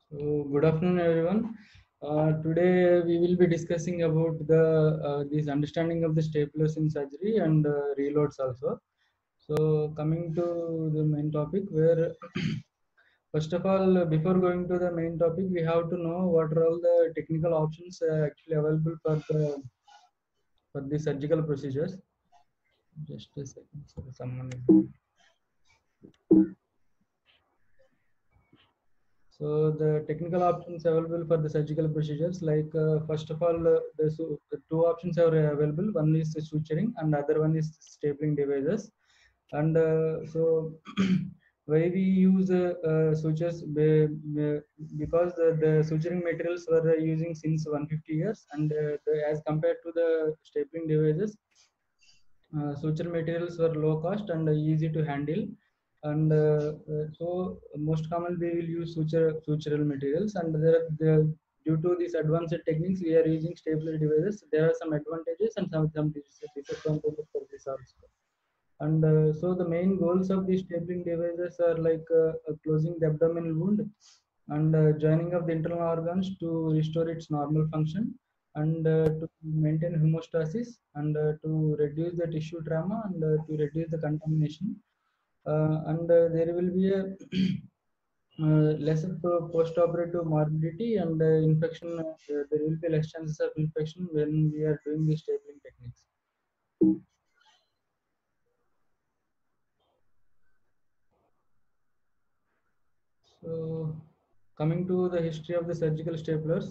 So, good afternoon, everyone. Today we will be discussing about the this understanding of the staplers in surgery and reloads also. So, coming to the main topic, where first of all, before going to the main topic, we have to know what are all the technical options actually available for the surgical procedures. Just a second, so someone is. So the technical options available for the surgical procedures, like first of all, the two options are available. One is the suturing, and other one is stapling devices. And so, why we use sutures? Because the suturing materials were using since 150 years, and as compared to the stapling devices, suture materials were low cost and easy to handle, and so most commonly we will use sutural materials, and due to these advanced techniques we are using stapler devices. There are some advantages and some disadvantages for this also. And so the main goals of these stapling devices are like closing the abdominal wound and joining of the internal organs to restore its normal function, and to maintain homeostasis, and to reduce the tissue trauma, and to reduce the contamination. And there will be a less of post-operative morbidity and infection. There will be less chances of infection when we are doing the stapling techniques. So, coming to the history of the surgical staplers,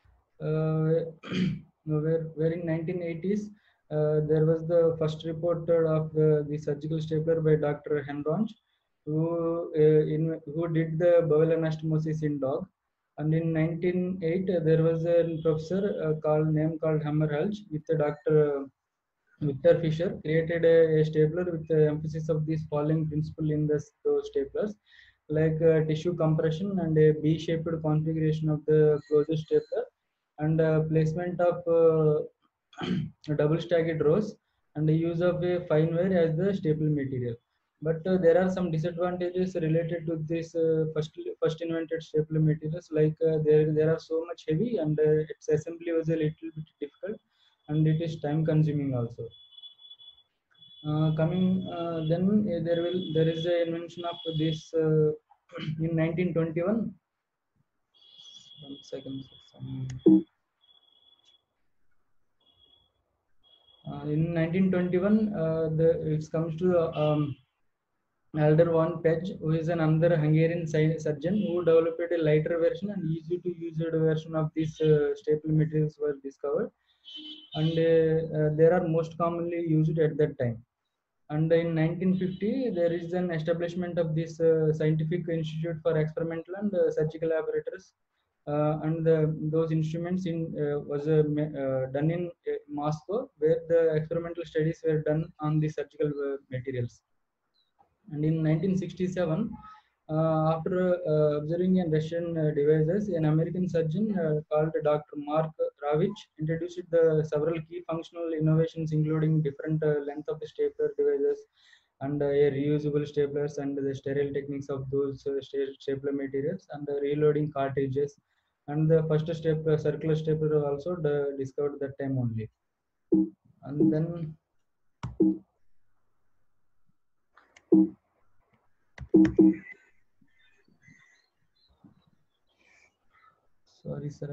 where in 1980s there was the first report of the surgical stapler by Dr. Henronge, who did the bowel anastomosis in dog. And in 1908 there was a professor called Hammerhalch with Dr. Victor Fisher created a stapler with the emphasis of this following principle in those staplers, like tissue compression and a B-shaped configuration of the closure stapler, and placement of double stacked rows, and the use of a fine wire as the staple material. But there are some disadvantages related to this first invented staple materials, like there are so much heavy, and its assembly was a little bit difficult, and it is time consuming also. Coming then there is a invention of this in 1921. One second. In 1921, it comes to Alder von Pech, who is another Hungarian surgeon who developed a lighter version and easy to use version of these staple materials were discovered, and they are most commonly used at that time. And in 1950, there is an establishment of this Scientific Institute for Experimental and Surgical Apparatus, and those instruments was done in Moscow, where the experimental studies were done on the surgical materials. And in 1967, after observing and Russian devices, an American surgeon called Dr. Mark Ravich introduced the several key functional innovations, including different length of the stapler devices, and a reusable staplers, and the sterile techniques of those stapler materials, and reloading cartridges. And the first circular stapler was also discovered that time only. And then sorry, sir.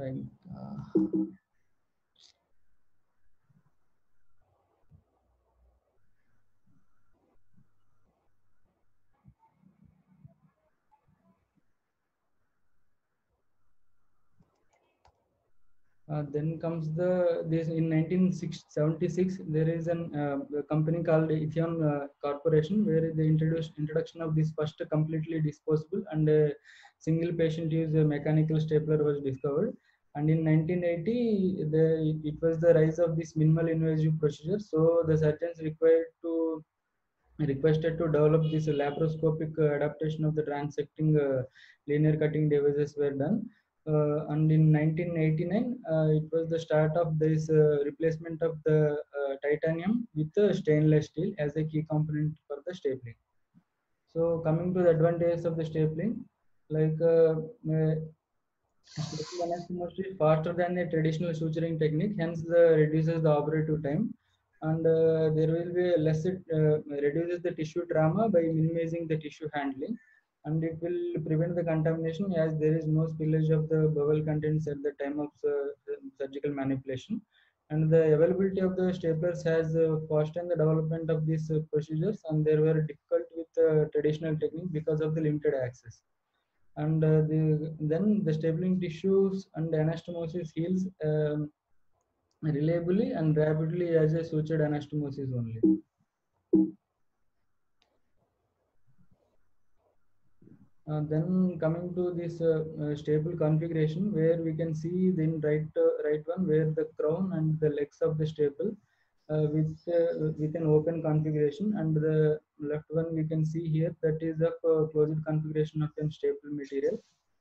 Then comes this in 1976. There is a company called Ethion Corporation, where they introduced introduction of this first completely disposable and single patient use mechanical stapler was discovered. And in 1980, it was the rise of this minimal invasive procedure. So the surgeons requested to develop this laparoscopic adaptation of the transecting linear cutting devices were done. And in 1989, it was the start of this replacement of the titanium with stainless steel as a key component for the stapling. So coming to the advantages of the stapling, like Staple anastomosis is faster than a traditional suturing technique, hence reduces the operative time, and there will be a less reduces the tissue trauma by minimizing the tissue handling, and it will prevent the contamination as there is no spillage of the bowel contents at the time of surgical manipulation. And the availability of the staplers has fastened the development of these procedures, and they were difficult with traditional technique because of the limited access. And then the stapling tissues and anastomosis heals reliably and rapidly as a sutured anastomosis only. Then coming to this staple configuration, where we can see the right one where the crown and the legs of the staple with an open configuration, and the left one we can see here that is a closed configuration of a staple material.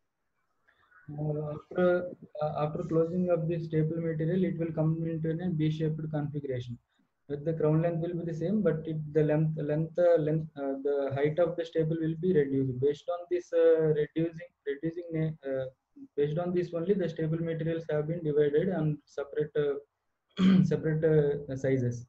After closing of the staple material, it will come into a B-shaped configuration. With the crown length will be the same, but the height of the staple will be reduced. Based on this based on this only, the staple materials have been divided on separate separate sizes.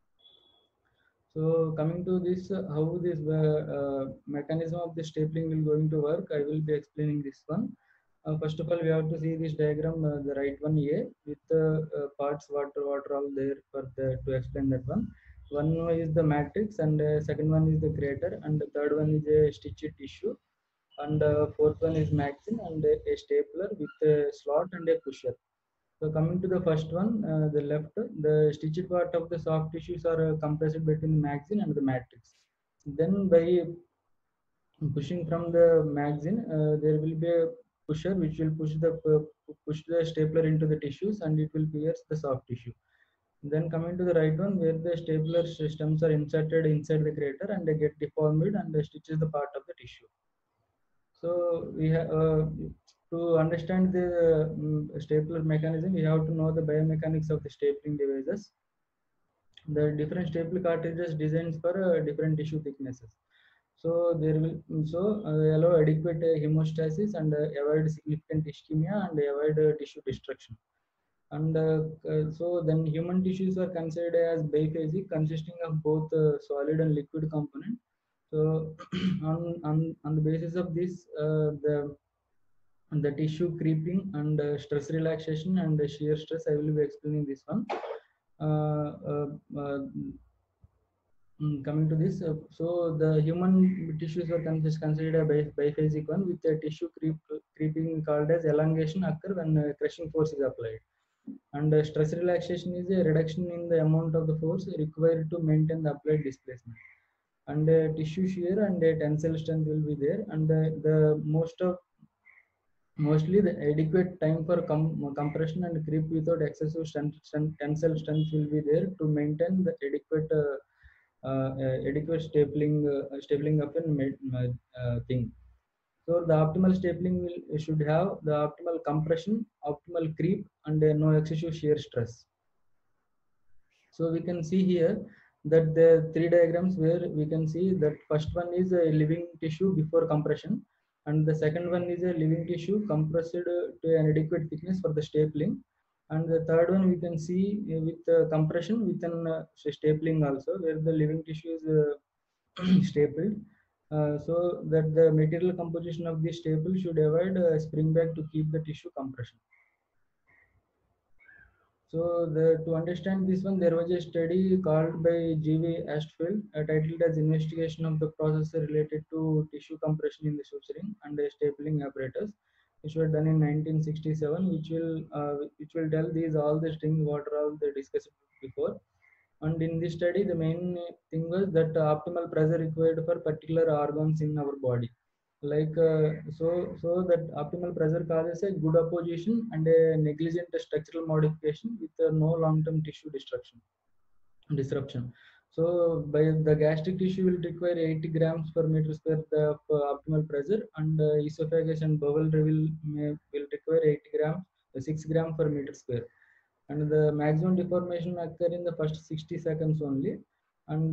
So coming to this, how this mechanism of the stapling will going to work, I will be explaining this one. First of all, we have to see this diagram, the right one here, with the parts what are all there for to explain that one. One is the matrix, and second one is the crater, and the third one is a stitched tissue, and fourth one is magazine and a stapler with a slot and a pusher. So coming to the first one, the left, the stitched part of the soft tissues are compressed between the magazine and the matrix. Then by pushing from the magazine, there will be a pusher which will push the stapler into the tissues, and it will pierce the soft tissue. Then coming to the right one, where the stapler stems are inserted inside the crater and they get deformed and stitches the part of the tissue. So we have to understand the stapler mechanism, we have to know the biomechanics of the stapling devices. The different staple cartridges designed for different tissue thicknesses. So there will allow adequate hemostasis and avoid significant ischemia and avoid tissue destruction. And so then human tissues are considered as biphasic, consisting of both solid and liquid component. So on the basis of this, the tissue creeping and stress relaxation and shear stress, I will be explaining this one. Uh, uh, uh, Coming to this, so the human tissues were considered a biphasic one, with a tissue creeping called as elongation occur when crushing force is applied. And stress relaxation is a reduction in the amount of the force required to maintain the applied displacement. And tissue shear and tensile strength will be there, and the mostly the adequate time for compression and creep without excessive tensile strength will be there to maintain the adequate stapling of a thing. So the optimal stapling should have the optimal compression, optimal creep, and no excessive shear stress. So we can see here that the three diagrams where we can see that first one is a living tissue before compression, and the second one is a living tissue compressed to an adequate thickness for the stapling, and the third one we can see with compression within stapling also, where the living tissue is stapled, so that the material composition of the staple should avoid spring back to keep the tissue compression. So to understand this one, there was a study called by G.V. Astfeld, titled as "Investigation of the Process Related to Tissue Compression in the Suturing and Stapling Apparatus," which was done in 1967, which will tell these all the things what are all they discussed before. And in this study, the main thing was that optimal pressure required for particular organs in our body. Like so that optimal pressure causes a good opposition and a negligent structural modification with no long-term tissue disruption. So by the gastric tissue will require 80 grams per meter square of optimal pressure, and esophagus and bowel will require 80 grams, 6 grams per meter square. And the maximum deformation occur in the first 60 seconds only, and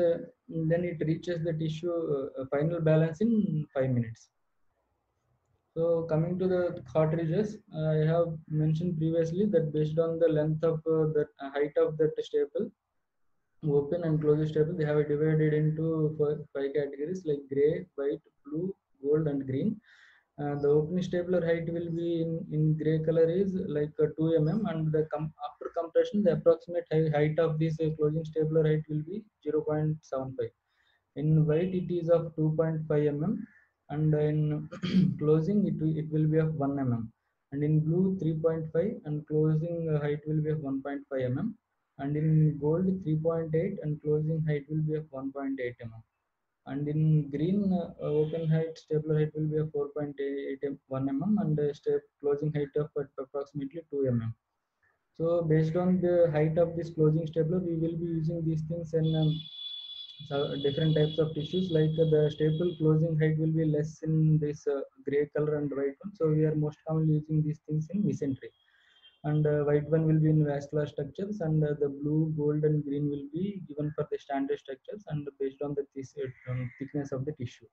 then it reaches the tissue final balance in 5 minutes. So coming to the cartridges, I have mentioned previously that based on the length of the height of that staple, open and closed staple, they have divided into five categories like gray, white, blue, gold, and green. The opening stapler height will be in gray color is like 2 mm, and after compression, the approximate height of this closing stapler height will be 0.75. In white, it is of 2.5 mm, and in closing, it will be of 1 mm. And in blue, 3.5, and closing height will be of 1.5 mm. And in gold, 3.8, and closing height will be of 1.8 mm. And in green, open height, stapler height will be of 4.81 mm, and step closing height of approximately 2 mm. So based on the height of this closing stapler, we will be using these things in so different types of tissues. Like the staple closing height will be less in this gray color and white one. So we are most commonly using these things in mesentery. And white one will be in vascular structures, and the blue, gold, and green will be given for the standard structures and based on the thickness of the tissue.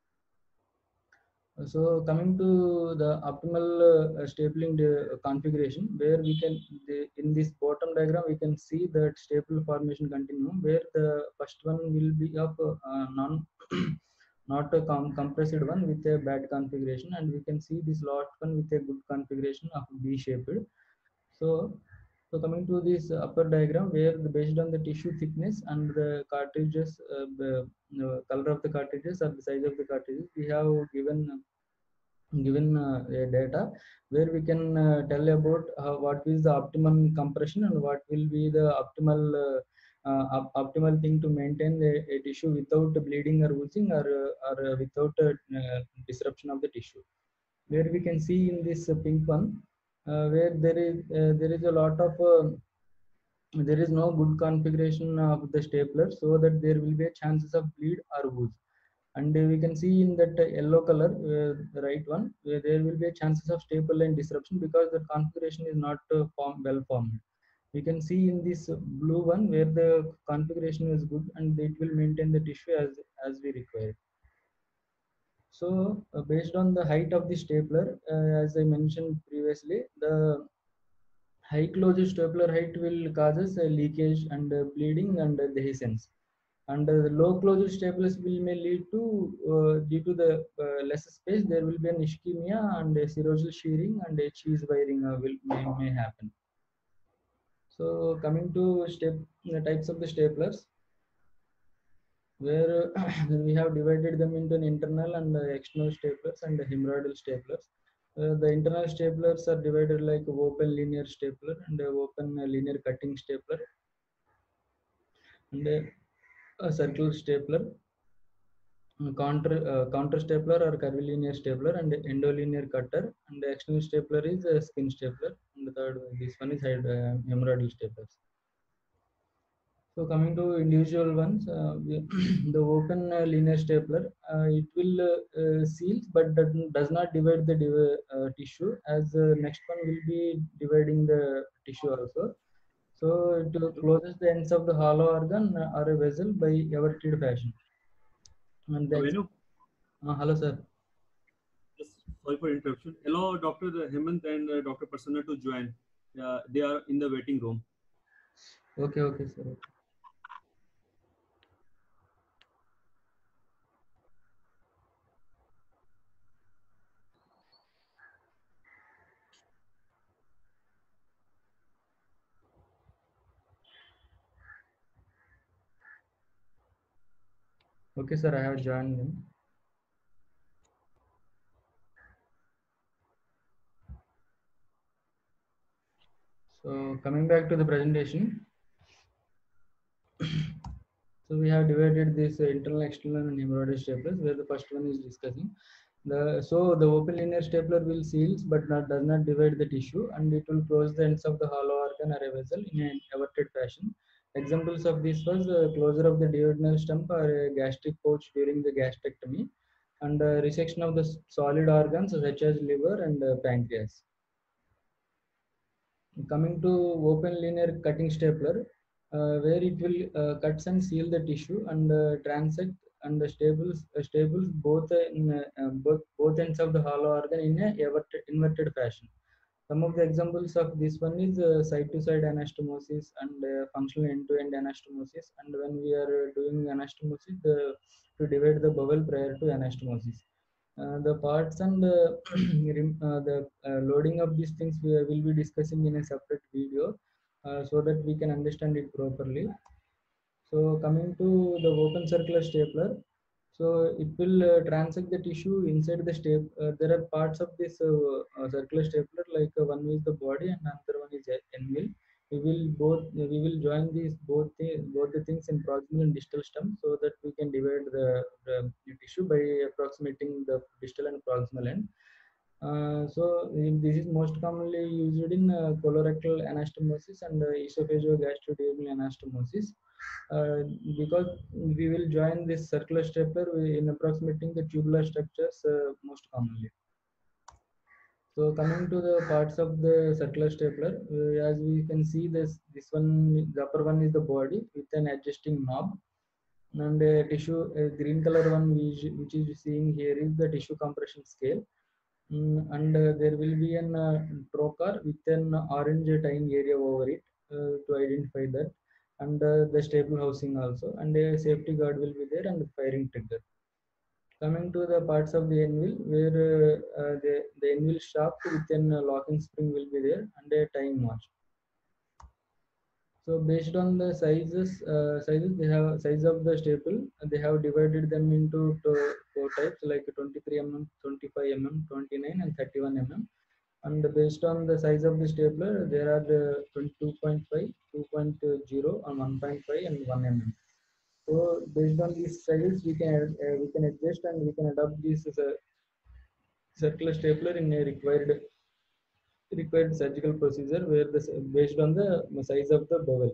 So coming to the optimal stapling configuration, where we can, in this bottom diagram, we can see that staple formation continuum, where the first one will be of non not a compressed one with a bad configuration, and we can see this last one with a good configuration of B-shaped. So, so coming to this upper diagram, where based on the tissue thickness and the cartridges, the color of the cartridges or the size of the cartridges, we have given data where we can tell about what is the optimum compression and what will be the optimal thing to maintain a tissue without bleeding or oozing, or without disruption of the tissue. Where we can see in this pink one, where there is a lot of there is no good configuration of the stapler, so that there will be a chances of bleed or ooze. And we can see in that yellow color, the right one, where there will be a chances of staple line disruption because the configuration is not well formed. We can see in this blue one where the configuration is good and it will maintain the tissue as we require. So based on the height of the stapler, as I mentioned previously, the high closure stapler height will causes leakage and bleeding and dehiscence. And the low closure staplers will may lead to, due to the less space, there will be an ischemia and a serosal shearing and a cheese wiring may happen. So coming to the types of the staplers, where we have divided them into an internal and external staplers and hemorrhoidal staplers. The internal staplers are divided like open linear stapler and open linear cutting stapler and a circular stapler, counter stapler or curvilinear stapler, and endolinear cutter, and the external stapler is a skin stapler, and the third this one is hemorrhoidal staplers. So coming to individual ones, the open linear stapler, it will seal but does not divide the tissue, as the next one will be dividing the tissue also. So it closes the ends of the hollow organ or a vessel by everted fashion. And the Venu, hello sir. just sorry for interruption. Allow Dr. Hemant and Dr. Prasanna to join. They are in the waiting room. Okay, okay, sir. Okay, sir, I have joined them. So coming back to the presentation, so we have divided this internal, external, and hemorrhoidal staplers, where the first one is discussing. So the open linear stapler will seals but does not divide the tissue, and it will close the ends of the hollow organ or a vessel in an everted fashion. Examples of this was closure of the duodenal stump or a gastric pouch during the gastrectomy, and resection of the solid organs such as liver and pancreas. Coming to open linear cutting stapler, where it will cuts and seal the tissue and transect and the staples both in both ends of the hollow organ in a inverted fashion. Some of the examples of this one is side-to-side anastomosis and functional end-to-end anastomosis. And when we are doing anastomosis, to divide the bowel prior to anastomosis. The parts and the loading of these things we will be discussing in a separate video, so that we can understand it properly. So coming to the open circular stapler, so it will transect the tissue inside the staple. There are parts of this circular stapler, like one is the body and another one is end mill. We will join these both the things in proximal and distal stem, so that we can divide the tissue by approximating the distal and proximal end. This is most commonly used in colorectal anastomosis and esophagogastroduodenal anastomosis, uh, because we will join this circular stapler in approximating the tubular structures most commonly. So coming to the parts of the circular stapler, as we can see this one, the upper one is the body with an adjusting knob, and a tissue, a green color one which is seeing here is the tissue compression scale. And there will be an trocar with an orange tine area over it to identify that, and the stable housing also, and a safety guard will be there, and the firing trigger. Coming to the parts of the end wheel, where the end wheel shaft with an locking spring will be there, and a tying notch. So based on the sizes they have size of the staple, they have divided them into four types, like 23 mm, 25 mm, 29 and 31 mm. And based on the size of the stapler, there are the 22.5, 2.0, and 1.5 and 1 mm. So based on these sizes, we can adjust and we can adapt this as a circular stapler in a required surgical procedure, where based on the size of the bowel.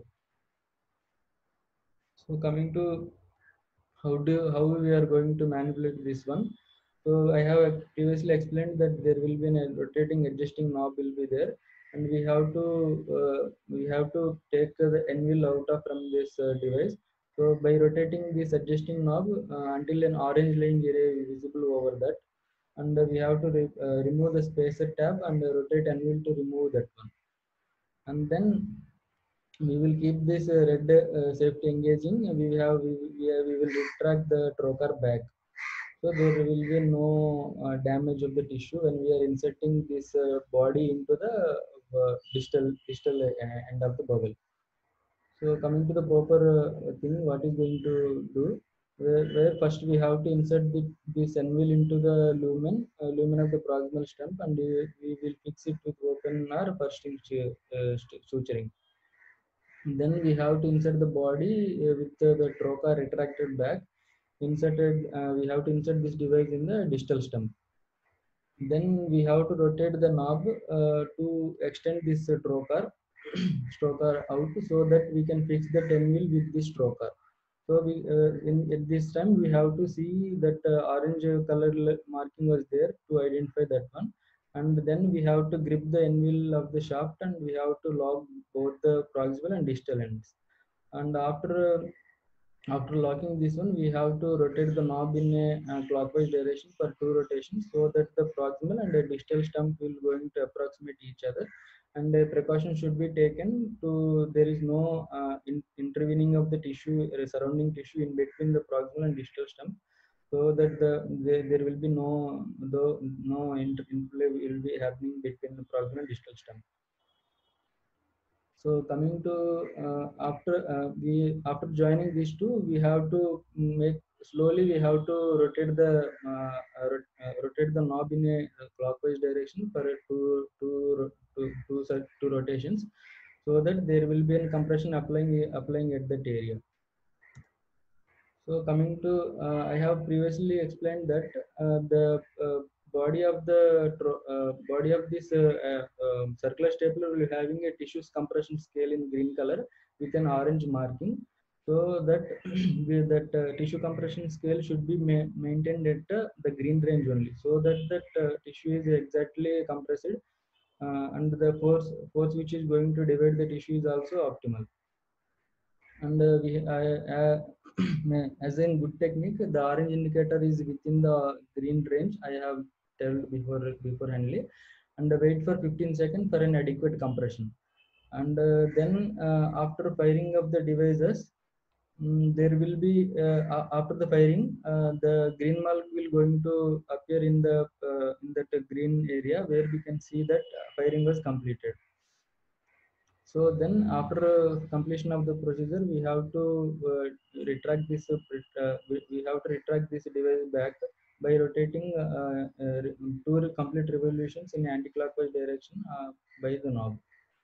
So coming to how we are going to manipulate this one. So I have previously explained that there will be a rotating adjusting knob will be there, and we have to take the end wheel out of from this device. So by rotating this adjusting knob until an orange line area is visible over that, and we have to remove the spacer tab and rotate end wheel to remove that one, and then we will keep this red safety engaging. We will retract the trocar back, so there will be no damage of the tissue when we are inserting this body into the distal end of the bowel. So coming to the proper thing, what is going to do, where first we have to insert this anvil into the lumen of the proximal stump, and we will fix it with open or bursting suturing. Then we have to insert the body with the trocar retracted back. We have to insert this device in the distal stump. Then we have to rotate the knob to extend this trocar out, so that we can fix the 10 wheel with this trocar. So at this time we have to see that orange color marking was there to identify that one, and then we have to grip the end wheel of the shaft, and we have to lock both the proximal and distal ends. And after locking this one, we have to rotate the knob in a clockwise direction for 2 rotations, so that the proximal and the distal stump will going to approximate each other. And a precaution should be taken to there is no intervening of the tissue, surrounding tissue in between the proximal and distal stump, so that there will be no interplay will be happening between the proximal and distal stump. So coming to after joining these two, we have to make slowly. We have to rotate the knob in a clockwise direction for two rotations, so that there will be a compression applying at that area. So coming to, I have previously explained that the body of this circular stapler will be having a tissue compression scale in green color with an orange marking, so that tissue compression scale should be maintained at the green range only, so that tissue is exactly compressed, and the force which is going to divide the tissue is also optimal. And as in good technique, the orange indicator is within the green range. I have told beforehandly, and wait for 15 seconds for an adequate compression. And then after firing of the devices, there will be after the firing, the green mark will going to appear in that green area where we can see that firing was completed. So then after completion of the procedure, we have to retract this we have to retract this device back by rotating two complete revolutions in anti-clockwise direction by the knob.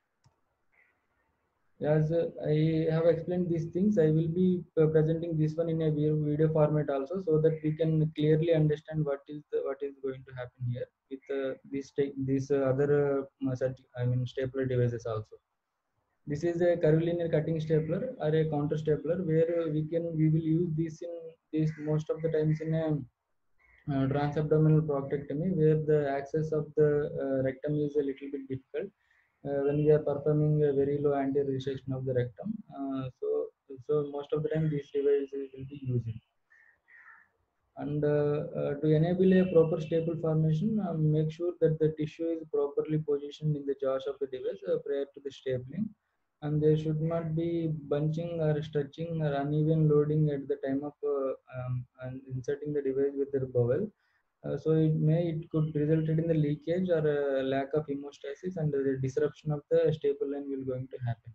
As I have explained these things, I will be presenting this one in a video format also, so that we can clearly understand what is going to happen here with these other stapler devices also. This is a curvilinear cutting stapler or a counter stapler, where we will use this in this most of the times in a transabdominal proctectomy, where the access of the rectum is a little bit difficult when we are performing a very low anterior resection of the rectum. So most of the time these devices will be used. And to enable a proper staple formation, make sure that the tissue is properly positioned in the jaws of the device prior to the stapling, and there should not be bunching or stretching or uneven loading at the time of and inserting the device with the bowel. So it could result in the leakage or lack of hemostasis, and the disruption of the staple line will going to happen.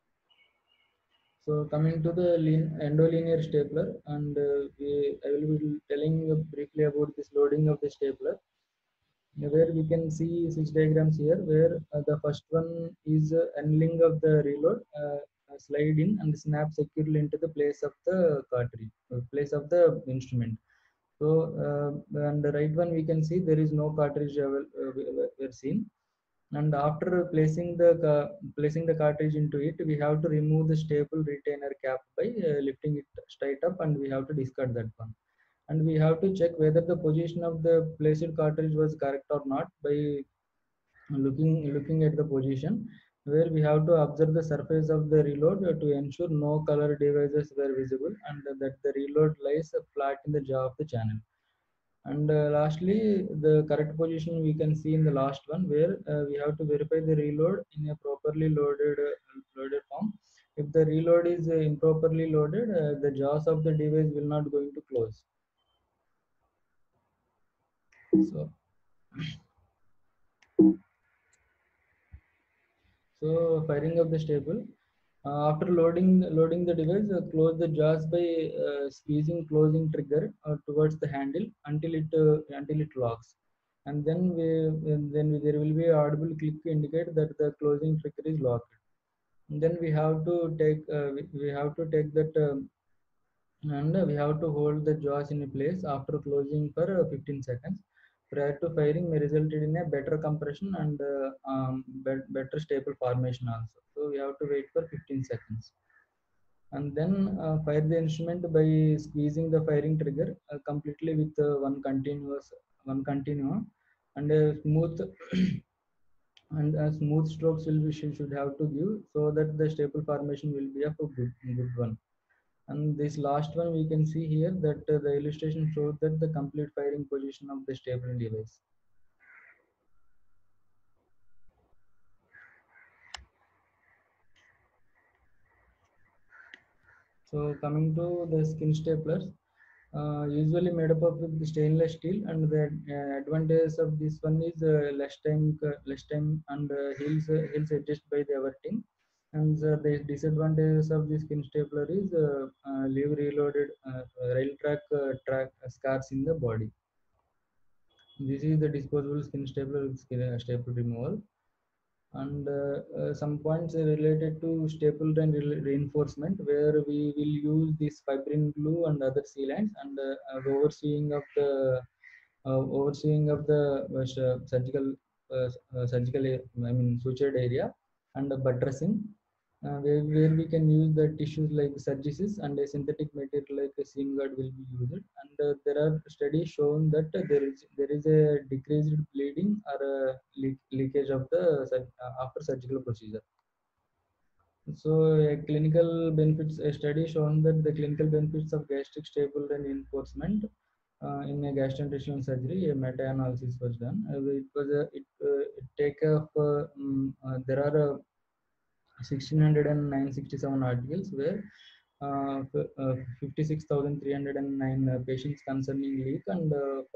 So coming to the endolinear stapler, and I will be telling you briefly about this loading of the stapler, where we can see 6 diagrams here, where the first one is handling of the reload, slide in and snap securely into the place of the cartridge, place of the instrument. So and the right one we can see there is no cartridge were seen. And after placing the cartridge into it, we have to remove the staple retainer cap by lifting it straight up, and we have to discard that one. And we have to check whether the position of the placed cartridge was correct or not by looking at the position, where we have to observe the surface of the reload to ensure no color devices were visible, and that the reload lies flat in the jaw of the channel. And lastly, the correct position we can see in the last one, where we have to verify the reload in a properly loaded form. If the reload is improperly loaded, the jaws of the device will not going to close. So firing of the staple. After loading the device, close the jaws by squeezing closing trigger towards the handle until it locks, and then there will be an audible click to indicate that the closing trigger is locked. And then we have to take that and we have to hold the jaws in place after closing for 15 seconds. Prior to firing may result in a better compression and better staple formation also. So we have to wait for 15 seconds. And then fire the instrument by squeezing the firing trigger completely with one continuum, and a smooth and smooth strokes should have to give, so that the staple formation will be a good one. And this last one we can see here that the illustration shows that the complete firing position of the stapling device. So coming to the skin staplers, usually made up of the stainless steel, and the advantage of this one is less time, and heels adjust by the everting. And the disadvantages of the skin stapler is leave reloaded rail track scars in the body. This is the disposable skin stapler with staple removal. And some points are related to staple and reinforcement, where we will use this fibrin glue and other sealants, and overseeing of the surgical sutured area, and buttressing, where we can use the tissues like surgices, and a synthetic material like a seam guard will be used. And there are studies showing that there is a decreased bleeding or leakage of the after surgical procedure. So a clinical benefits, a study shown that the clinical benefits of gastric staple and reinforcement in a gastrointestinal surgery, a meta-analysis was done. It was it take up there are 1667 articles where 56,309 patients concerning leak and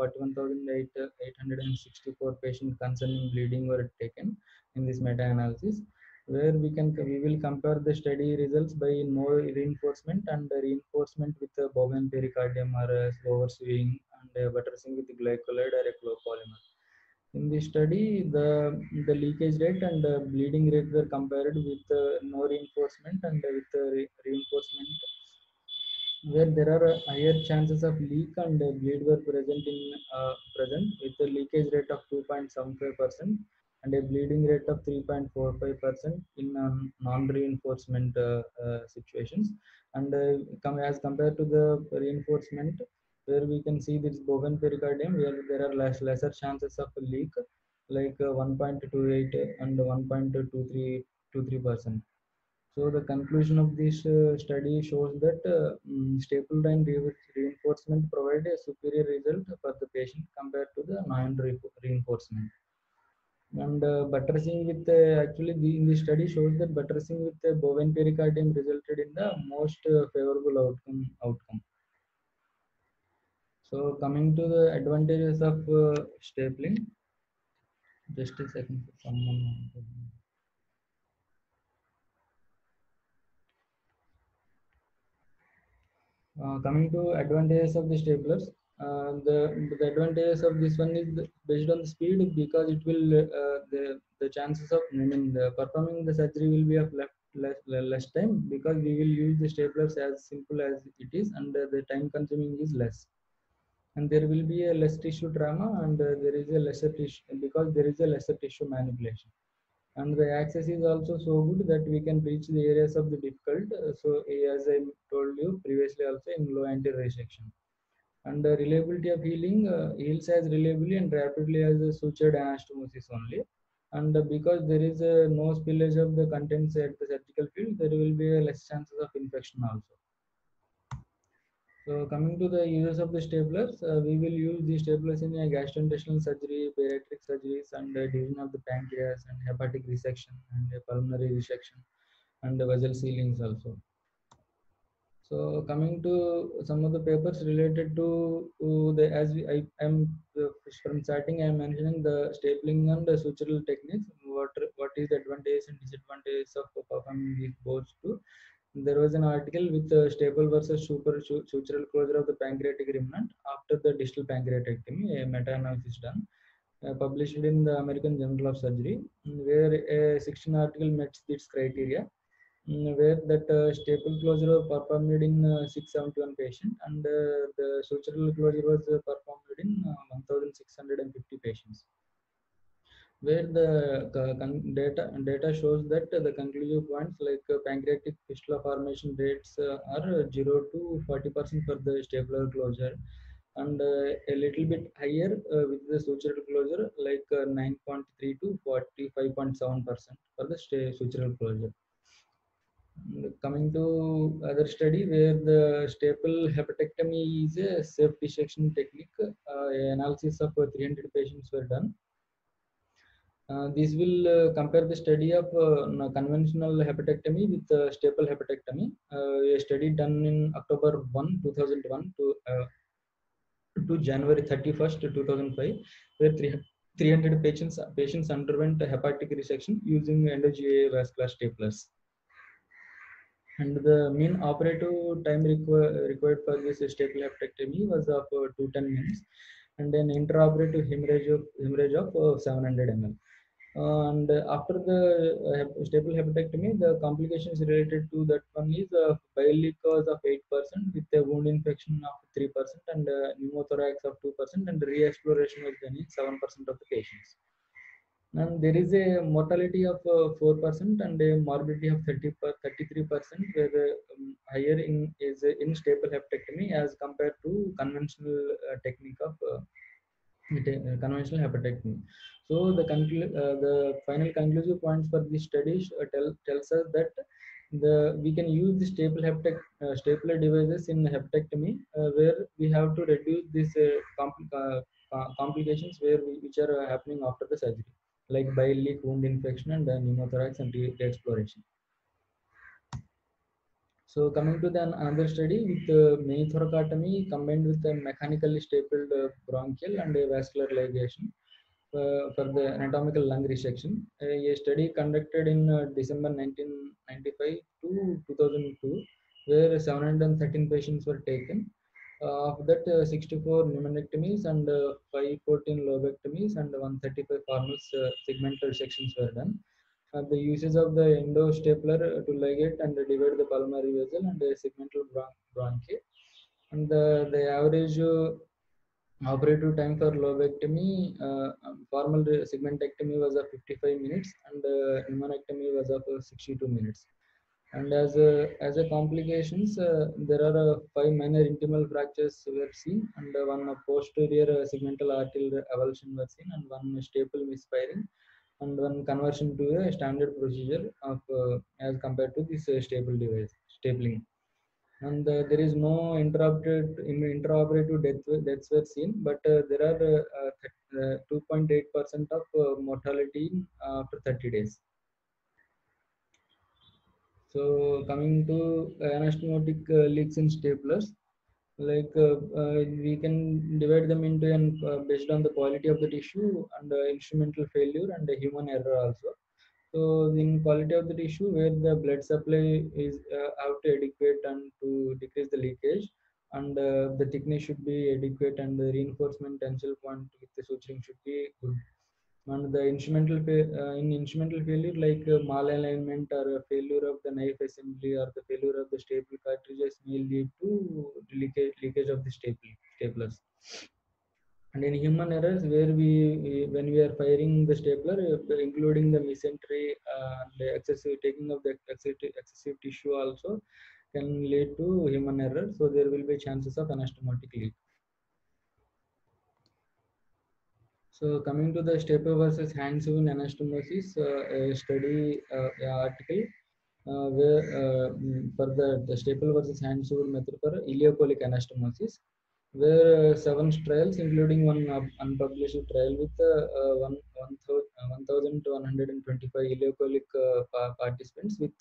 41,864 patients concerning bleeding were taken in this meta-analysis, where we will compare the study results by no reinforcement and reinforcement with a bovine pericardium or a slower swing and buttressing with glycolide or a clopolymer. In the study, the leakage rate and bleeding rate were compared with no reinforcement and with reinforcement, where there are higher chances of leak and bleed were present with a leakage rate of 2.75% and a bleeding rate of 3.45% in non-reinforcement situations. And as compared to the reinforcement, where we can see this bovine pericardium, where there are lesser chances of leak, like 1.28 and 1.23%. So the conclusion of this study shows that staple line reinforcement provide a superior result for the patient compared to the non-reinforcement. And buttressing with actually in the study shows that buttressing with the bovine pericardium resulted in the most favorable outcome. So coming to the advantages of stapling, just a second for someone. Coming to advantages of the staplers, the advantages of this one is based on the speed, because it will the chances of, I mean, the performing the surgery will be of less time, because we will use the staplers as simple as it is, and the time consuming is less, and there will be a less tissue trauma, and there is a lesser tissue, because there is a lesser tissue manipulation, and the access is also so good that we can reach the areas of the difficult. So as I told you previously also, in low anterior resection, and the reliability of healing heals as reliably and rapidly as a sutured anastomosis only, and because there is no spillage of the contents at the surgical field, there will be a less chances of infection also. So coming to the uses of the staplers, we will use the staplers in a gastrointestinal surgery, bariatric surgeries, and division of the pancreas, and hepatic resection, and pulmonary resection, and vessel sealings also. So coming to some of the papers related to the, as we, I am from starting, I am mentioning the stapling and the sutural techniques. What is the advantage and disadvantage of performing these both two? There was an article with staple versus sutural closure of the pancreatic remnant after the distal pancreatectomy, a meta-analysis done, published in the American Journal of Surgery, where a 16 article met its criteria, where that staple closure was performed in 671 patients, and the sutural closure was performed in 1,650 patients, where the data shows that the conclusive points, like pancreatic fistula formation rates are 0 to 40% for the stapler closure, and a little bit higher with the sutural closure, like 9.3 to 45.7% for the sutural closure. Coming to other study, where the staple hepatectomy is a safe dissection technique, analysis of 300 patients were done. This will compare the study of conventional hepatectomy with staple hepatectomy. A study done in October 1, 2001 to January 31st, 2005, where 300 patients underwent hepatic resection using endo-GA vascular staplers. And the mean operative time required for this staple hepatectomy was of 210 minutes, and an intraoperative hemorrhage of 700 ml. And after the staple hepatectomy, the complications related to that one is bile leak cause of 8%, with a wound infection of 3%, and pneumothorax of 2%, and re-exploration was done in 7% of the patients. And there is a mortality of 4% and a morbidity of 33%, where higher is in staple hepatectomy as compared to conventional technique of conventional hepatectomy. So the final conclusive points for this study tells us that We can use the stapler devices in hepatectomy, where we have to reduce these complications which are happening after the surgery, like bile leak, wound infection, and pneumothorax and re-exploration. So coming to the another study with mini thoracotomy combined with a mechanically stapled bronchial and a vascular ligation for the anatomical lung resection. A study conducted in December 1995 to 2002, where 713 patients were taken. Of that, 64 pneumonectomies and 514 lobectomies and 135 formal segmental sections were done. The uses of the endostapler to ligate and divide the pulmonary vessel and the segmental bronchi. And the average operative time for lobectomy, formal segmentectomy was of 55 minutes, and pneumonectomy was of 62 minutes. And as a complications, there are five minor intimal fractures were seen, and one posterior segmental arterial avulsion was seen, and one staple misfiring, and one conversion to a standard procedure of as compared to this staple device stapling. And there is no intraoperative deaths were seen, but there are 2.8% of mortality after 30 days. So coming to anastomotic leaks in staplers, like we can divide them into based on the quality of the tissue and instrumental failure and human error also. So in quality of the tissue, where the blood supply is have to adequate and to decrease the leakage, and the thickness should be adequate, and the reinforcement tensile point with the suturing should be good. And the in instrumental failure, like malalignment or failure of the knife assembly or the failure of the staple cartridges, may lead to leakage of the staplers. And in human errors, where when we are firing the stapler, including the mesentery, the excessive taking of the excessive tissue also can lead to human error. So there will be chances of anastomotic leak. So coming to the stapler versus hand-sewn anastomosis, a study article where for the staple versus hand-sewn method for ileocholic anastomosis, where seven trials, including one unpublished trial with 1,125 ileocholic participants with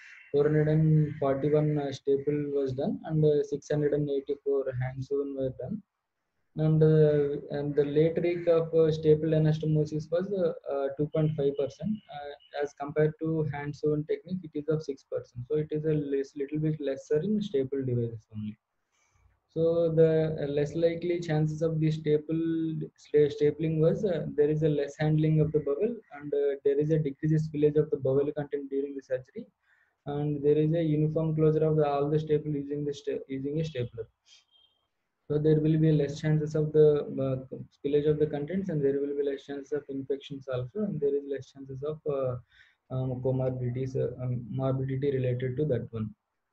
441 staple was done, and 684 hand-sewn were done. And the late rate of staple anastomosis was 2.5%, as compared to hand sewn technique it is of 6%. So it is a little bit lesser in staple devices only. So the less likely chances of the stapling was there is a less handling of the bowel, and there is a decreased spillage of the bowel content during the surgery, and there is a uniform closure of all the staple using a stapler. So there will be less chances of the spillage of the contents, and there will be less chances of infections also, and there is less chances of comorbidities, morbidity related to that one.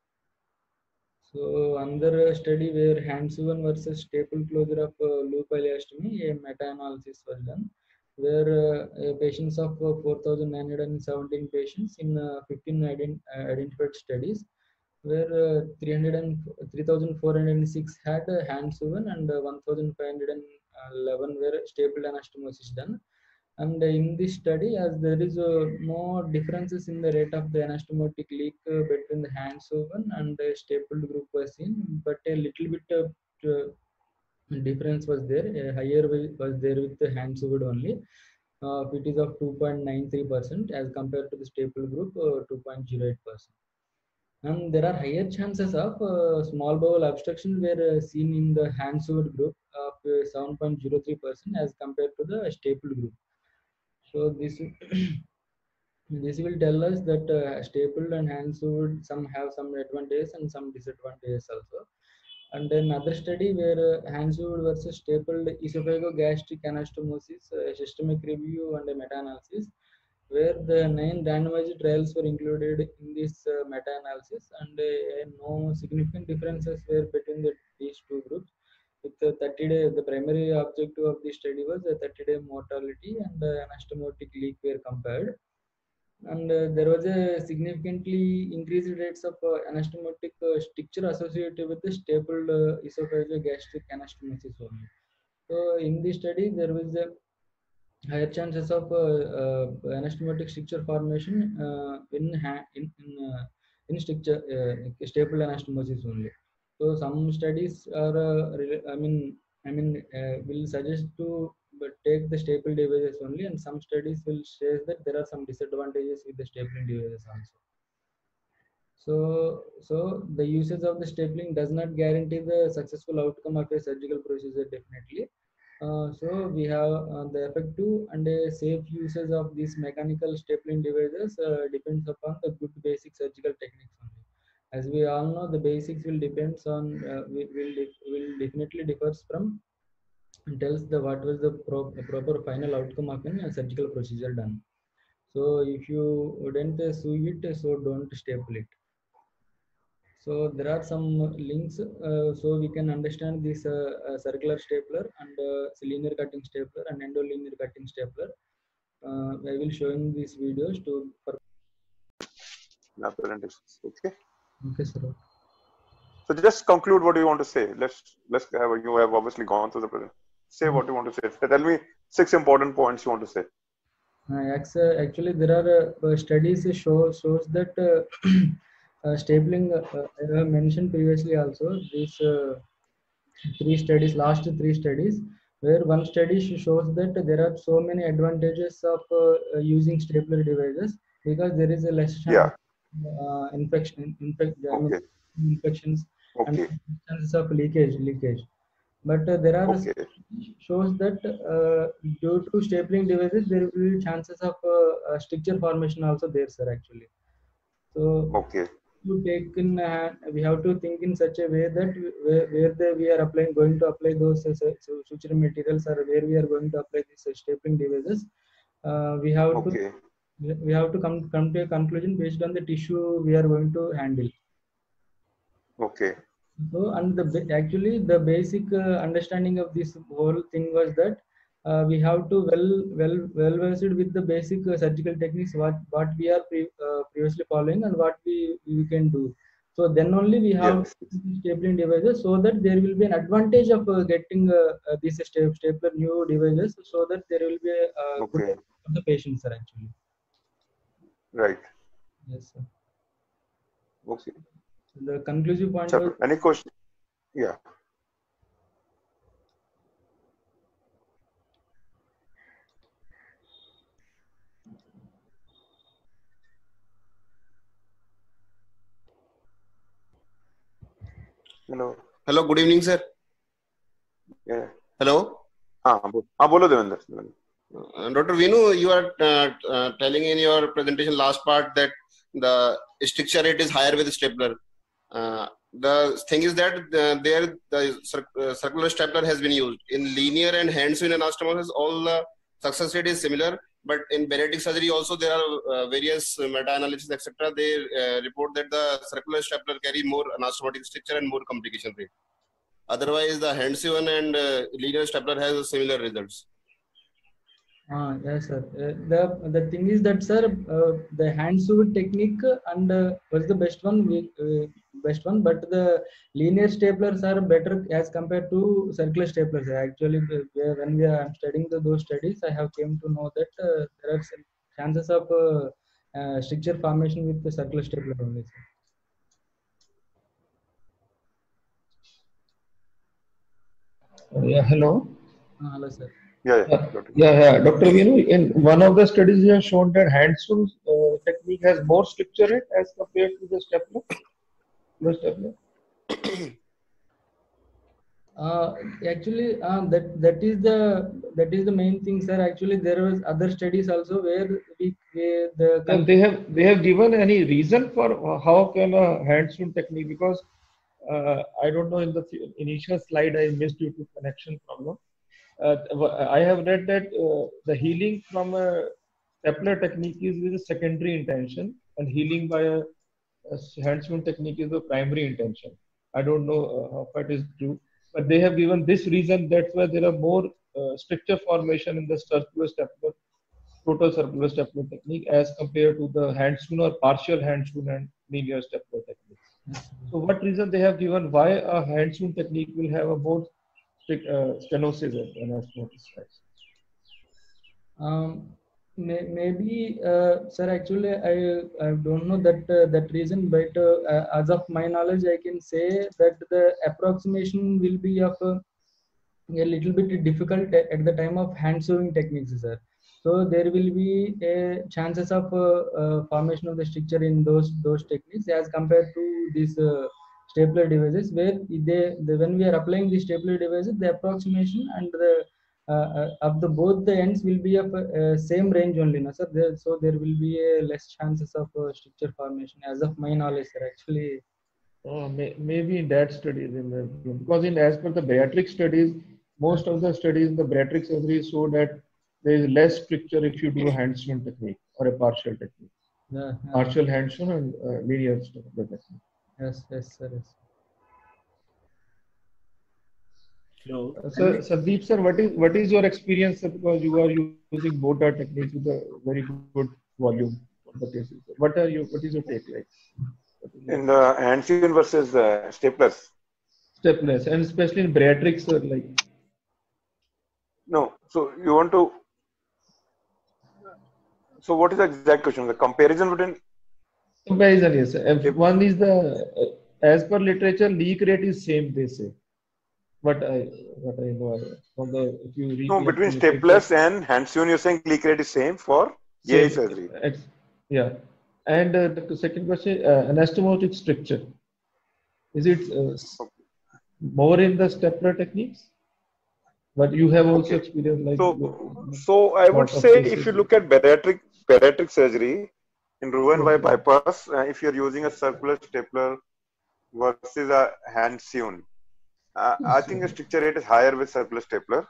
So another study where hand-sewn versus staple closure of loop ileostomy, a meta-analysis was done, where patients of 4,917 patients in 15 identified studies, where 3,406 had hand sewn, and 1,511 were staple anastomosis done. And in this study, as there is no differences in the rate of the anastomotic leak between the hand sewn and the stapled group was seen, but a little bit of difference was there. A higher was there with the hand sewn only. It is of 2.93% as compared to the staple group 2.08%. And there are higher chances of small bowel obstruction were seen in the hand-sewn group of 7.03% as compared to the staple group. So this this will tell us that stapled and hand-sewn some have some advantages and some disadvantages also. And then another study where hand-sewn versus stapled esophagogastric anastomosis, systemic review and a meta-analysis, where the 9 randomized trials were included in this meta-analysis, and no significant differences were between these two groups. With the 30-day, the primary objective of the study was a 30-day mortality and anastomotic leak were compared. and there was a significantly increased rates of anastomotic stricture associated with the stapled esophagogastric anastomosis only. So in this study, there was a higher chances of anastomotic stricture formation in stricture staple anastomosis only. So some studies are will suggest to take the staple devices only, and some studies will say that there are some disadvantages with the stapling devices also. So the usage of the stapling does not guarantee the successful outcome of a surgical procedure definitely. So we have the effective and a safe usage of these mechanical stapling devices depends upon the good basic surgical techniques only. As we all know, the basics will depends on will definitely differs from and tells the what was the proper final outcome of a surgical procedure done. So if you wouldn't sew it, so don't staple it. So there are some links so we can understand this circular stapler and linear cutting stapler and endolinear cutting stapler. I will show in these videos to for presentations. Okay. okay, sir. So just conclude what you want to say. Let's have you have obviously gone through the present. Say what you want to say. Tell me 6 important points you want to say. Actually, there are studies shows that stapling. I have mentioned previously also these last three studies, where one study shows that there are so many advantages of using stapler devices because there is a less chance Yeah. of Okay. infections and Okay. chances of leakage. But there are Okay. shows that due to stapling devices, there will be chances of stricture formation also there, sir. Actually, so Okay. to take in we have to think in such a way that we are going to apply those suture materials, or where we are going to apply these stapling devices. We have to Okay. come to a conclusion based on the tissue we are going to handle. Okay. So, and actually the basic understanding of this whole thing was that we have to well versed with the basic surgical techniques what we are previously following and what we can do. So then only we have Yes. stapling devices, so that there will be an advantage of getting these stapler new devices, so that there will be a good Okay. for the patients, sir. Actually, Right. yes, sir. Okay. The conclusive point was. Chalo. Any question? Yeah. Hello. Hello, good evening, sir. Yeah. Hello. Bolo Devendra. Dr. Vinu, you are telling in your presentation last part that the stricture rate is higher with stapler. The thing is that the circular stapler has been used. In linear and hand-sewn anastomosis, all the success rate is similar. But in bariatric surgery also there are various meta-analysis, etc. They report that the circular stapler carry more anastomotic stricture and more complication rate. Otherwise, the hand-sewn and linear stapler has similar results. Yes, sir. The thing is that, sir, the hand sewn technique and was the best one, but the linear staplers are better as compared to circular staplers. Actually, when I'm studying those studies, I have came to know that there are some chances of stricture formation with the circular stapler only, sir. Yeah, hello. Hello, sir. Yeah. Dr. Vinu, in one of the studies, you have shown that hand-sewn technique has more stricture rate as compared to the stapler. Actually, that is the main thing, sir. Actually, there was other studies also where they have given any reason for how can a hand-sewn technique, because I don't know, in the initial slide I missed due to connection problem. I have read that the healing from a stapler technique is with a secondary intention, and healing by a hand-sewn technique is the primary intention. I don't know how far it is true, but they have given this reason. That's why there are more stricture formation in the circular stapler total circular stapler technique as compared to the hand-sewn or partial hand-sewn and linear stapler techniques. So what reason they have given why a hand-sewn technique will have a more stenosis and anastomosis? Maybe, sir. Actually, I don't know that reason, but as of my knowledge, I can say that the approximation will be of a little bit difficult at the time of hand sewing techniques, sir. So there will be a chances of formation of the stricture in those techniques as compared to these stapler devices, where when we are applying the stapler devices, the approximation and the of the both the ends will be of same range only, no, sir. So there will be a less chances of stricture formation, as of my knowledge, sir. Actually, maybe in that study, because as per the bariatric studies, most of the studies in the bariatric surgery show that there is less stricture if you do a hand-sewn technique or a partial technique. Partial hand-sewn and linear technique. Yes, sir. Yes. Sir, Sandeep sir, what is your experience, sir, because you are using both our techniques with a very good volume of the cases. What is your take like? In the hand-sewn versus staplers? Staplers, and especially in bariatrics, sir, like. No, so you want to. So what is the exact question? The comparison between. Comparison, yes. If one is the as per literature, leak rate is same. They say. What I know from the if you read. No, between staplers and hand-sewn, you're saying leak rate is same for GI surgery. Yeah, and the second question, anastomotic stricture. Is it more in the stapler techniques? But you have also experienced like. So I would say if you look at bariatric surgery in Roux-en-Y bypass, if you're using a circular stapler versus a hand-sewn, I think the stricture rate is higher with circular stapler,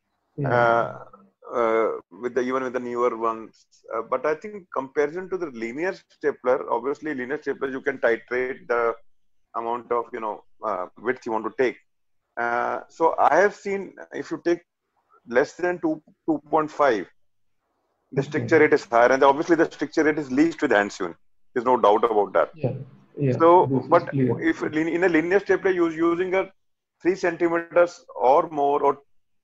even with the newer ones. But I think comparison to the linear stapler, obviously linear stapler you can titrate the amount of width you want to take. So I have seen if you take less than 2.5, the stricture rate is higher, and obviously the stricture rate is least with hand-sewn. There's no doubt about that. So, but if in a linear stapler you're using a 3 centimeters or more, or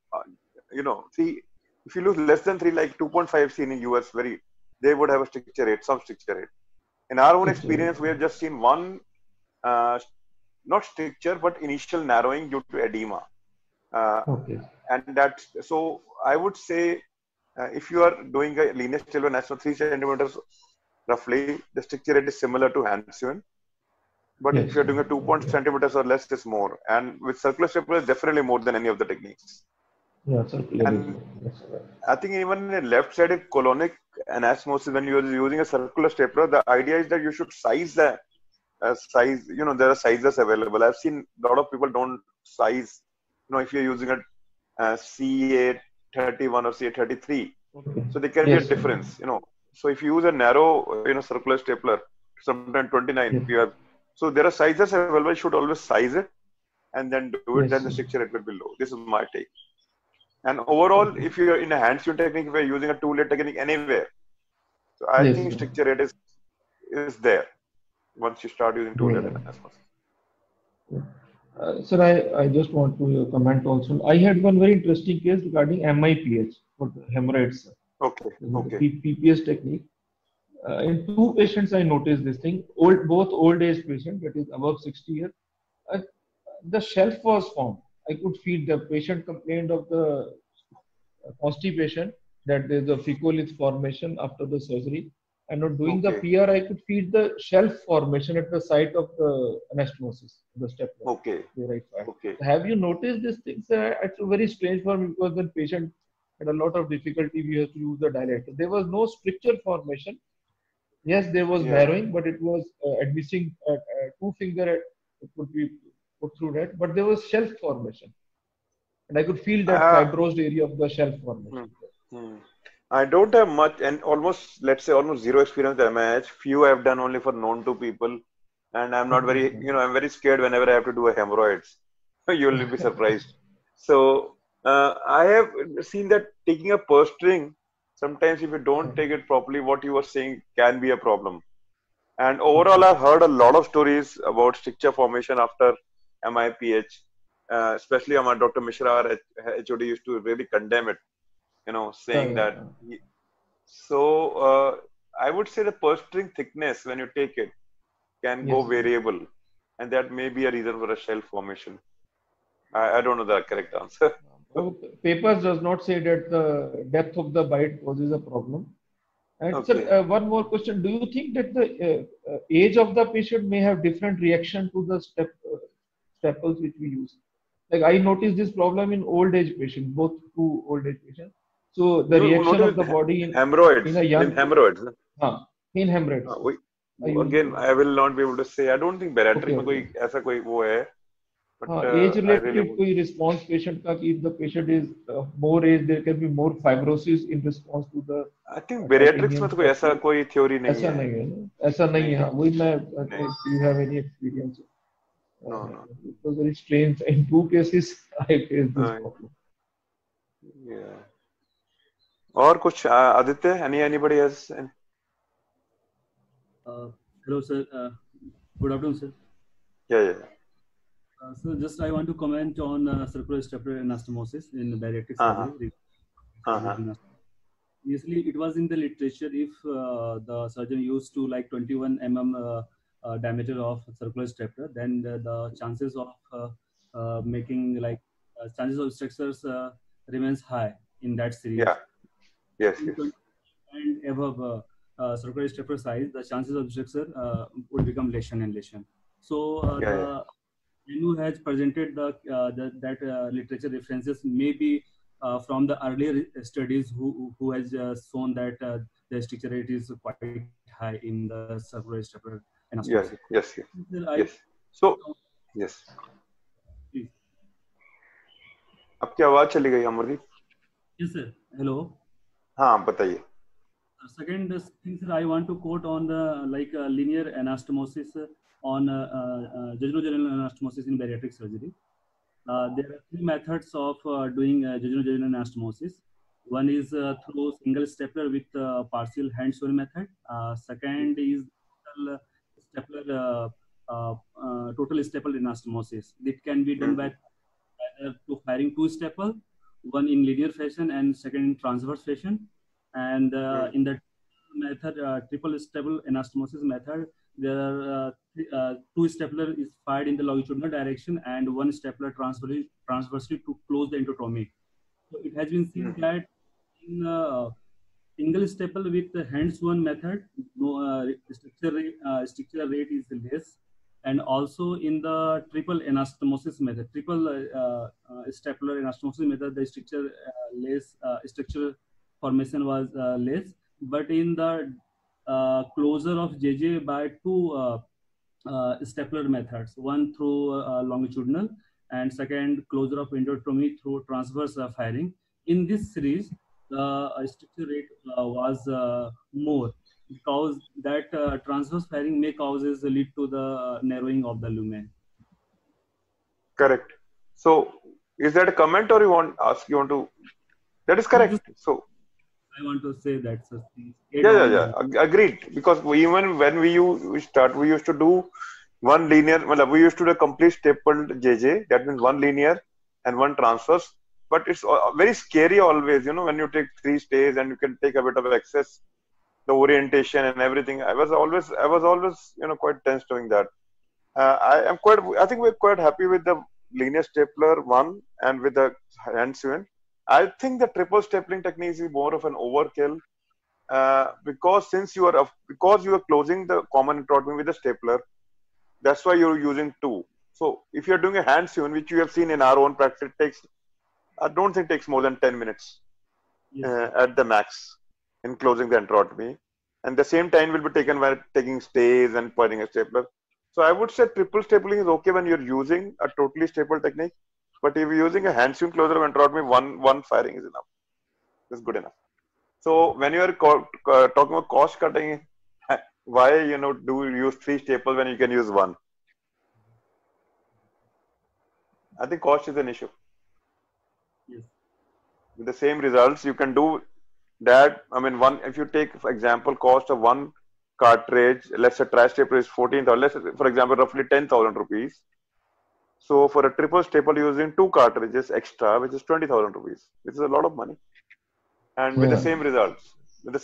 if you lose less than 3, like 2.5 seen in US, they would have a stricture rate, some stricture rate. In our own experience, we have just seen one, not stricture, but initial narrowing due to edema. And that's, so I would say, if you are doing a linear stapler national 3 centimeters roughly, the stricture rate is similar to hand-sewn. But if you're doing a 2 centimeters or less, it's more. And with circular stapler, it's definitely more than any of the techniques. And I think even in left-sided colonic anastomosis, when you're using a circular stapler, the idea is that you should size the size. There are sizes available. I've seen a lot of people don't size. If you're using a CA31 or CA33, so there can be a difference. So if you use a narrow, circular stapler, sometimes 29, if you have. So there are sizes available. You should always size it and then do it. Then the stricture rate will be low. This is my take. And overall, if you're in a hand-sewn technique, if you're using a two-layer technique anywhere, so I think stricture rate is there once you start using two-layer anastomosis. Sir, I just want to comment also. I had one very interesting case regarding MIPH for hemorrhoids. PPS technique. In 2 patients, I noticed this thing. Both old age patients, that is above 60 years. The shelf was formed. I could feel the patient complained of the constipation, that there is a fecal formation after the surgery. And not doing the PR, I could feel the shelf formation at the site of the anastomosis, the stapler. Have you noticed these things? It's very strange for me because the patient had a lot of difficulty. We have to use the dilator. There was no stricture formation. Yes, there was narrowing, but it was admissing 2 finger. It could be put through that, but there was shelf formation, and I could feel that fibrosed area of the shelf formation. I don't have much, and almost 0 experience with MIH. Few I have done only for known to people, and I'm not very, I'm very scared whenever I have to do a hemorrhoids. You will be surprised. So I have seen that taking a purse string, sometimes if you don't take it properly, what you are saying can be a problem. And overall, I've heard a lot of stories about stricture formation after MIPH, especially our Dr. Mishra, our HOD, used to really condemn it, saying that. So I would say the purse string thickness when you take it can go variable, and that may be a reason for a shell formation. I don't know the correct answer. Papers does not say that the depth of the bite causes a problem. And Okay. sir, one more question. Do you think that the age of the patient may have different reaction to the staples which we use? Like I noticed this problem in old age patients, both two old age patients. So the reaction of the body in hemorrhoids, a young in hemorrhoids. In hemorrhoids. Again, I will not be able to say. I don't think bariatric में कोई ऐसा कोई वो है. But age related कोई response patient का कि if the patient is more age, there can be more fibrosis in response to the. I think bariatrics में तो कोई ऐसा कोई theory नहीं है. ऐसा नहीं है, ऐसा नहीं है. वही मैं. You have any experience? No. It was very strange. In two cases, I faced this problem. Yeah. और कुछ Aditya? Anybody else? Hello, sir. Good afternoon, sir. Yeah. So just I want to comment on circular stapler anastomosis in bariatric surgery. Usually, it was in the literature if the surgeon used to like 21 mm diameter of circular stapler, then the chances of making like chances of structures remains high in that series. Yeah. Yes. And above circular stapler size, the chances of structure would become lesion and lesion. So Renu has presented that literature references maybe from the earlier studies who has shown that the stricture rate is quite high in the circular stapler anastomosis. Yes. So yes. Please. आपकी आवाज चली गई Amardeep. Yes, sir. Hello. हाँ, बताइए. Second thing, sir, I want to quote on the linear anastomosis on jejunal anastomosis in bariatric surgery. There are three methods of doing jejunal anastomosis. One is through single stapler with partial hand sewn method. Second is total staple anastomosis. It can be done by either firing two staple, one in linear fashion and second in transverse fashion. And in the method, triple staple anastomosis method, there are two stapler is fired in the longitudinal direction and one stapler transversely to close the endotomy. So it has been seen that in single staple with the hand sewn method, structure rate is less, and also in the triple anastomosis method, triple stapler anastomosis method, the structure formation was less. But in the closure of JJ by two stapler methods, one through longitudinal and second closure of endotomy through transverse firing. In this series, the structure rate was more because that transverse firing may causes lead to the narrowing of the lumen. Correct. So, is that a comment or you want to? That is correct. So. I want to say that, sir. Yeah. Agreed. Because even when we used to do one linear. We used to do a complete stapled JJ. That means one linear and one transverse. But it's very scary always. When you take 3 stays and you can take a bit of excess, the orientation and everything. I was always quite tense doing that. I think we're quite happy with the linear stapler one and with the hand sewn. I think the triple stapling technique is more of an overkill because you are closing the common endotomy with a stapler. That's why you're using 2. So if you're doing a hand sewn, which you have seen in our own practice, I don't think it takes more than 10 minutes at the max in closing the endotomy. And the same time will be taken by taking stays and putting a stapler. So I would say triple stapling is okay when you're using a totally stapled technique. But if you're using a hand sewn closure of endotomy, one firing is enough. It's good enough. So when you are talking about cost cutting, why do you use 3 staples when you can use 1? I think cost is an issue. Yes. With the same results, you can do that, I mean, if you take, for example, cost of one cartridge, let's say tri-stapler is 14,000, let's say, for example, roughly 10,000 rupees. So for a triple staple using 2 cartridges extra, which is 20,000 rupees, which is a lot of money. And with the same results,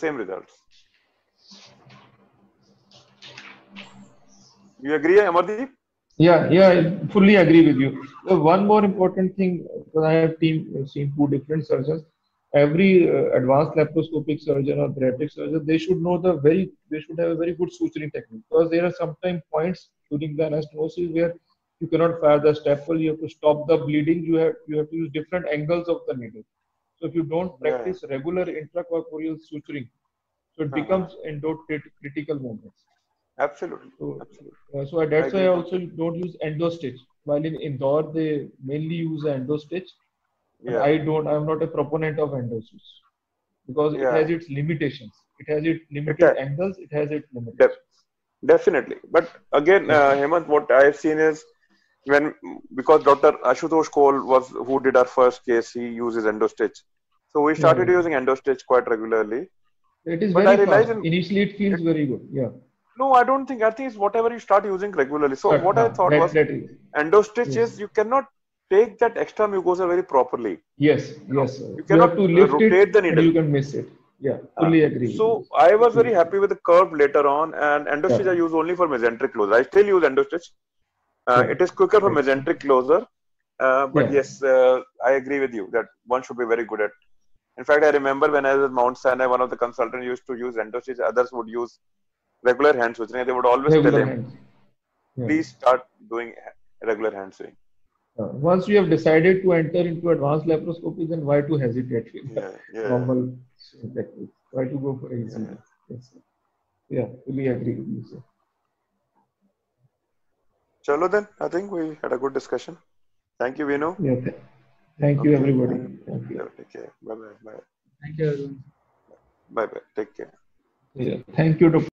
You agree, Amardeep? Yeah, I fully agree with you. One more important thing, because I have seen 2 different surgeons. Every advanced laparoscopic surgeon or bariatric surgeon, they should have a very good suturing technique, because there are sometimes points during the anastomosis where you cannot fire the staple, you have to stop the bleeding, you have to use different angles of the needle. So if you don't practice regular intracorporeal suturing, so it becomes endocritical movements. Absolutely. So that's why I also don't use endo stitch. While in Indore, they mainly use endo stitch. But I'm not a proponent of endo stitch, because it has its limitations. It has its limited angles. It has its limitations. Definitely. But again, Hemant, what I have seen is because Dr. Ashutosh Koul was who did our first case, he uses endo stitch. So we started using endo stitch quite regularly. It is very fast. Initially, it feels very good. Yeah. No, I don't think. I think it's whatever you start using regularly. So what I thought was endo stitch is you cannot take that extra mucosa very properly. Yes. You cannot have to lift rotate the needle. And you can miss it. Yeah, fully agree. So I was very happy with the curve later on, and endo stitch I use only for mesenteric closure. I still use endo stitch. It is quicker for mesenteric closure. But yes, I agree with you that one should be very good at. In fact, I remember when I was at Mount Sinai, one of the consultants used to use endo stitch. Others would use regular hand suturing. They would always tell him, please start doing regular hand sewing. Once you have decided to enter into advanced laparoscopy, then why to hesitate with normal technique? Why to go for easy? Yeah, fully agree with you, sir. Chalo then, I think we had a good discussion. Thank you, Vinu. Yeah, thank you, everybody. Thank you. Take care. Bye. Thank you, everyone. Bye. Take care. Yeah, thank you, Dr.